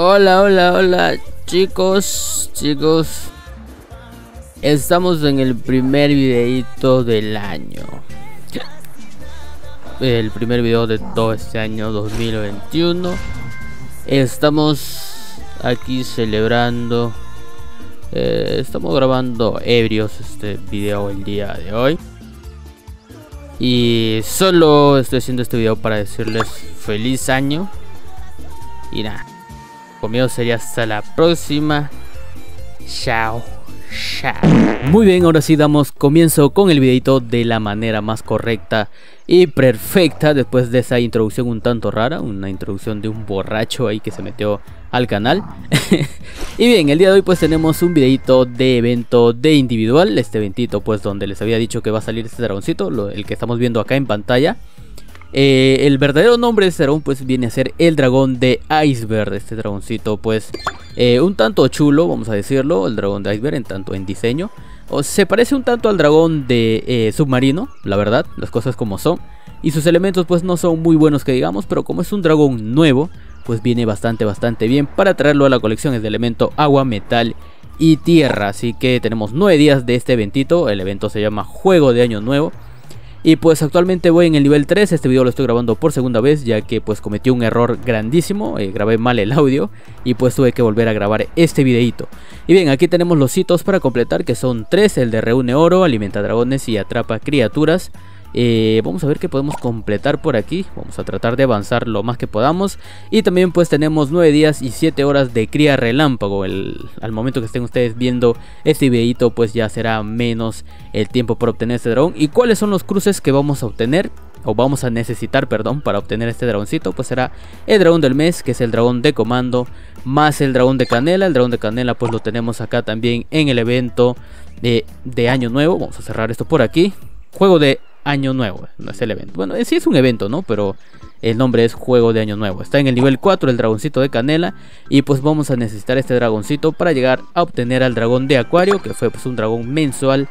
Hola, hola, hola, chicos. Estamos en el primer videito del año. El primer video de todo este año 2021. Estamos aquí celebrando. Estamos grabando ebrios este video el día de hoy. Y solo estoy haciendo este video para decirles feliz año. Y nada, conmigo sería hasta la próxima. Chao. Muy bien, ahora sí damos comienzo con el videito de la manera más correcta y perfecta. Después de esa introducción un tanto rara, una introducción de un borracho ahí que se metió al canal. Y bien, el día de hoy pues tenemos un videito de evento de individual. Este eventito pues donde les había dicho que va a salir este dragoncito, el que estamos viendo acá en pantalla. El verdadero nombre de este dragón pues viene a ser el dragón de Iceberg. Este dragoncito pues un tanto chulo, vamos a decirlo, el dragón de Iceberg en tanto en diseño. Se parece un tanto al dragón de submarino, la verdad, las cosas como son. Y sus elementos pues no son muy buenos que digamos, pero como es un dragón nuevo pues viene bastante bien para traerlo a la colección. Es de elemento agua, metal y tierra. Así que tenemos 9 días de este eventito. El evento se llama Juego de Año Nuevo. Y pues actualmente voy en el nivel 3, este video lo estoy grabando por segunda vez ya que pues cometí un error grandísimo, grabé mal el audio y pues tuve que volver a grabar este videito. Y bien, aquí tenemos los hitos para completar, que son 3, el de reúne oro, alimenta dragones y atrapa criaturas. Vamos a ver qué podemos completar por aquí. Vamos a tratar de avanzar lo más que podamos. Y también pues tenemos 9 días y 7 horas de cría relámpago. Al momento que estén ustedes viendo este videito pues ya será menos el tiempo para obtener este dragón. ¿Y cuáles son los cruces que vamos a obtener? O vamos a necesitar, perdón, para obtener este dragoncito. Pues será el dragón del mes, que es el dragón de comando, más el dragón de canela. El dragón de canela pues lo tenemos acá también en el evento de año nuevo. Vamos a cerrar esto por aquí. Juego de Año Nuevo, no es el evento. Bueno, sí es un evento, ¿no? Pero el nombre es Juego de Año Nuevo. Está en el nivel 4 el dragoncito de canela. Y pues vamos a necesitar este dragoncito para llegar a obtener al dragón de acuario, que fue pues un dragón mensual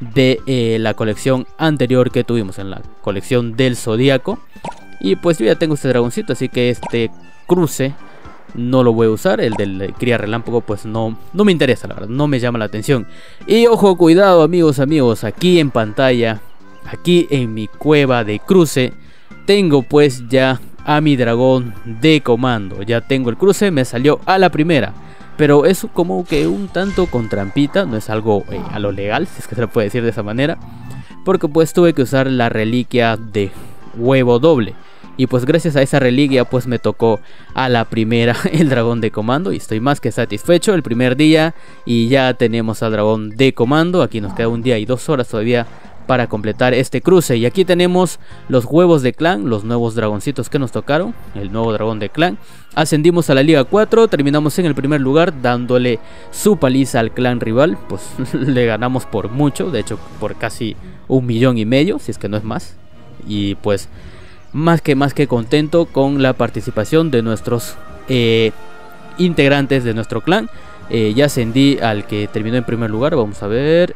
de la colección anterior que tuvimos, en la colección del zodíaco. Y pues yo ya tengo este dragoncito, así que este cruce no lo voy a usar. El del cría relámpago pues no me interesa, la verdad, no me llama la atención. Y ojo, cuidado amigos, aquí en pantalla, aquí en mi cueva de cruce, tengo pues ya a mi dragón de comando. Ya tengo el cruce, me salió a la primera. Pero es como que un tanto con trampita, no es algo a lo legal, si es que se lo puede decir de esa manera. Porque pues tuve que usar la reliquia de huevo doble. Y pues gracias a esa reliquia pues me tocó a la primera el dragón de comando. Y estoy más que satisfecho. El primer día y ya tenemos al dragón de comando. Aquí nos queda un día y 2 horas todavía para completar este cruce. Y aquí tenemos los huevos de clan, los nuevos dragoncitos que nos tocaron, el nuevo dragón de clan. Ascendimos a la liga 4, terminamos en el primer lugar dándole su paliza al clan rival. Pues le ganamos por mucho, de hecho por casi 1,5 millones, si es que no es más. Y pues más que contento con la participación de nuestros integrantes de nuestro clan. Ya ascendí al que terminó en primer lugar, vamos a ver.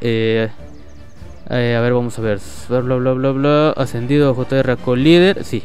Vamos a ver. Bla. Ascendido JR con líder. Sí.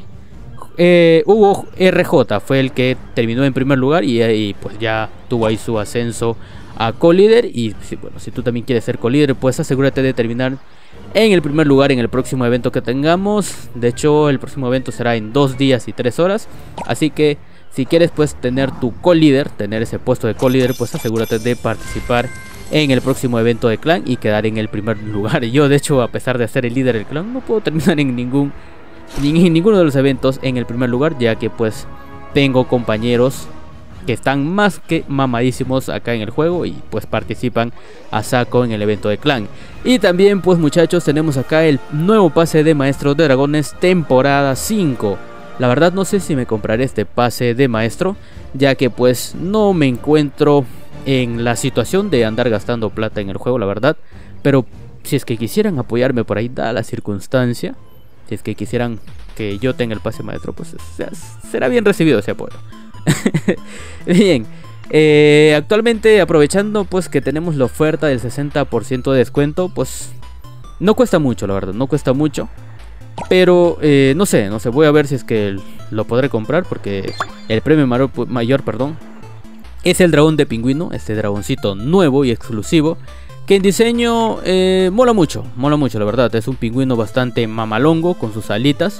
Hugo RJ fue el que terminó en primer lugar y pues ya tuvo ahí su ascenso a co-líder. Y bueno, si tú también quieres ser co-líder, pues asegúrate de terminar en el primer lugar en el próximo evento que tengamos. De hecho, el próximo evento será en 2 días y 3 horas. Así que si quieres pues tener tu co-líder, tener ese puesto de co-líder, pues asegúrate de participar en el próximo evento de clan y quedar en el primer lugar. Yo de hecho, a pesar de ser el líder del clan, no puedo terminar en ninguno de los eventos en el primer lugar, ya que pues tengo compañeros que están más que mamadísimos acá en el juego y pues participan a saco en el evento de clan. Y también pues muchachos, tenemos acá el nuevo pase de maestro de dragones temporada 5. La verdad no sé si me compraré este pase de maestro, ya que pues no me encuentro en la situación de andar gastando plata en el juego, la verdad. Pero si es que quisieran apoyarme por ahí, da la circunstancia, si es que quisieran que yo tenga el pase maestro, pues será bien recibido ese apoyo. Bien, actualmente aprovechando pues que tenemos la oferta del 60% de descuento, pues no cuesta mucho, la verdad, no cuesta mucho. Pero no sé, voy a ver si es que lo podré comprar, porque el premio mayor, perdón, es el dragón de pingüino, este dragoncito nuevo y exclusivo, que en diseño mola mucho, la verdad. Es un pingüino bastante mamalongo con sus alitas.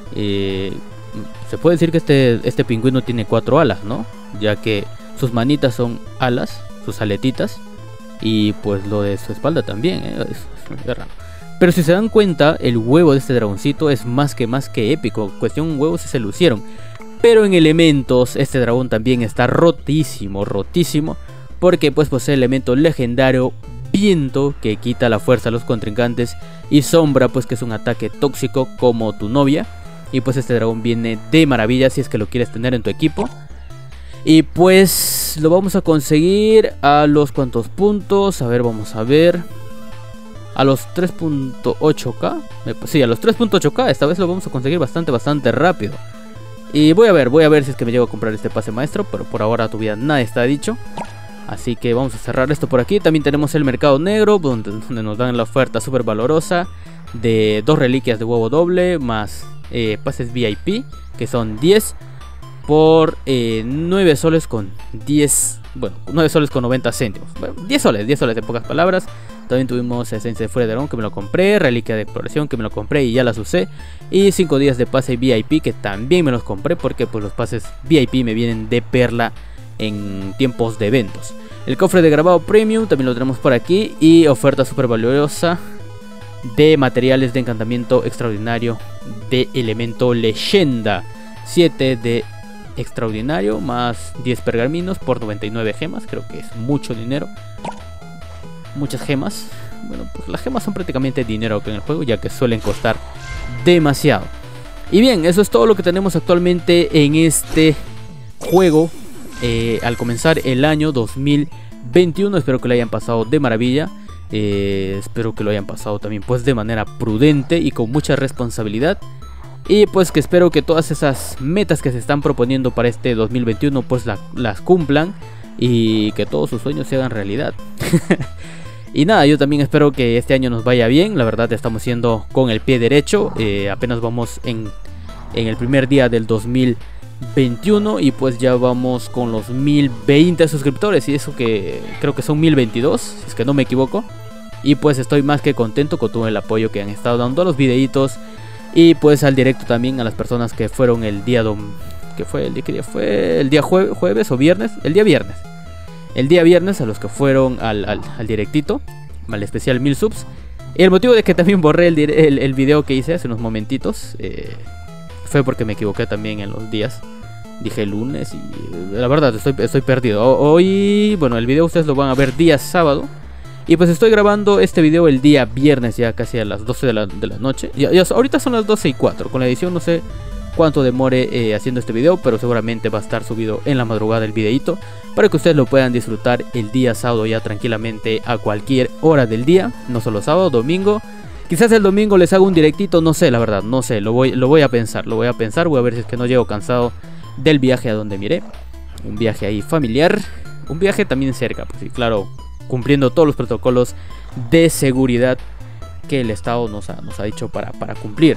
Se puede decir que este pingüino tiene 4 alas, ¿no? Ya que sus manitas son alas, sus aletitas, y pues lo de su espalda también, es raro. Pero si se dan cuenta, el huevo de este dragoncito es más que épico. Cuestión huevos se lucieron. Pero en elementos, este dragón también está rotísimo, porque pues posee el elemento legendario viento, que quita la fuerza a los contrincantes, y sombra, pues que es un ataque tóxico como tu novia. Y pues este dragón viene de maravilla si es que lo quieres tener en tu equipo. Y pues lo vamos a conseguir a los cuantos puntos. A ver, vamos a ver. A los 3.8k. Sí, a los 3.8k. Esta vez lo vamos a conseguir bastante rápido. Y voy a ver si es que me llego a comprar este pase maestro. Pero por ahora todavía nada está dicho. Así que vamos a cerrar esto por aquí. También tenemos el mercado negro, donde nos dan la oferta súper valorosa de 2 reliquias de huevo doble más pases VIP, que son 10 por 9 soles con 10. Bueno, 9 soles con 90 céntimos. Bueno, 10 soles en pocas palabras. También tuvimos esencia de fuera de dragón, que me lo compré. Reliquia de exploración, que me lo compré y ya las usé. Y 5 días de pase VIP, que también me los compré, porque pues los pases VIP me vienen de perla en tiempos de eventos. El cofre de grabado premium también lo tenemos por aquí. Y oferta súper valiosa de materiales de encantamiento extraordinario de elemento leyenda. 7 de extraordinario más 10 pergaminos por 99 gemas. Creo que es mucho dinero. Muchas gemas. Bueno, pues las gemas son prácticamente dinero acá en el juego, ya que suelen costar demasiado. Y bien, eso es todo lo que tenemos actualmente en este juego al comenzar el año 2021. Espero que lo hayan pasado de maravilla. Espero que lo hayan pasado también pues de manera prudente y con mucha responsabilidad. Y pues que espero que todas esas metas que se están proponiendo para este 2021 pues las cumplan, y que todos sus sueños se hagan realidad. Y nada, yo también espero que este año nos vaya bien. La verdad estamos yendo con el pie derecho. Apenas vamos en el primer día del 2021 y pues ya vamos con los 1020 suscriptores. Y eso que creo que son 1022, si es que no me equivoco. Y pues estoy más que contento con todo el apoyo que han estado dando a los videitos. Y pues al directo también, a las personas que fueron el día jueves o viernes. El día viernes a los que fueron al directito, al especial 1000 subs. El motivo de que también borré el video que hice hace unos momentitos fue porque me equivoqué también en los días. Dije lunes y la verdad estoy perdido. Hoy, bueno, el video ustedes lo van a ver día sábado. Y pues estoy grabando este video el día viernes, ya casi a las 12 de la noche. Ahorita son las 12:04. Con la edición no sé cuánto demore haciendo este video, pero seguramente va a estar subido en la madrugada el videito, para que ustedes lo puedan disfrutar el día sábado ya tranquilamente a cualquier hora del día. No solo sábado, domingo. Quizás el domingo les haga un directito, no sé, la verdad, no sé. Lo voy a pensar, voy a ver si es que no llego cansado del viaje a donde miré. Un viaje ahí familiar, un viaje también cerca, pues sí, claro, cumpliendo todos los protocolos de seguridad que el Estado nos ha dicho para cumplir.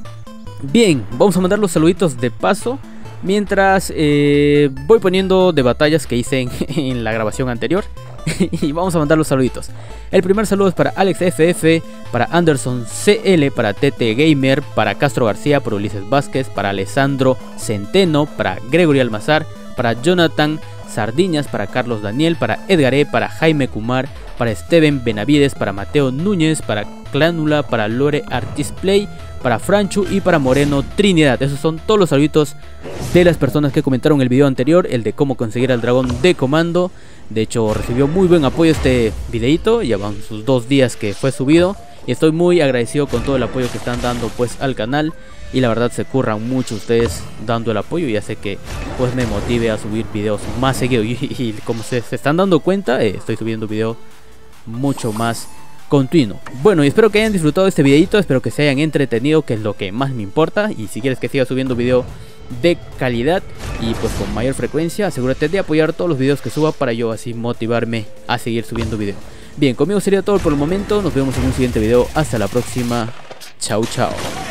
Bien, vamos a mandar los saluditos de paso, mientras voy poniendo de batallas que hice en la grabación anterior. Y vamos a mandar los saluditos. El primer saludo es para Alex FF, para Anderson CL, para TT Gamer, para Castro García, para Ulises Vázquez, para Alessandro Centeno, para Gregory Almazar, para Jonathan Sardiñas, para Carlos Daniel, para Edgar E, para Jaime Kumar, para Steven Benavides, para Mateo Núñez, para Clánula, para Lore Artisplay, para Franchu y para Moreno Trinidad. Esos son todos los saluditos de las personas que comentaron el video anterior, el de cómo conseguir al dragón de comando. De hecho recibió muy buen apoyo este videito, ya van sus 2 días que fue subido. Y estoy muy agradecido con todo el apoyo que están dando pues al canal. Y la verdad se curran mucho ustedes dando el apoyo y hace que pues me motive a subir videos más seguido. Y como se están dando cuenta, estoy subiendo video mucho más continuo. Bueno, y espero que hayan disfrutado de este videito, espero que se hayan entretenido, que es lo que más me importa. Y si quieres que siga subiendo video de calidad y pues con mayor frecuencia, asegúrate de apoyar todos los videos que suba para yo así motivarme a seguir subiendo video. Bien, conmigo sería todo por el momento, nos vemos en un siguiente video, hasta la próxima, chao chao.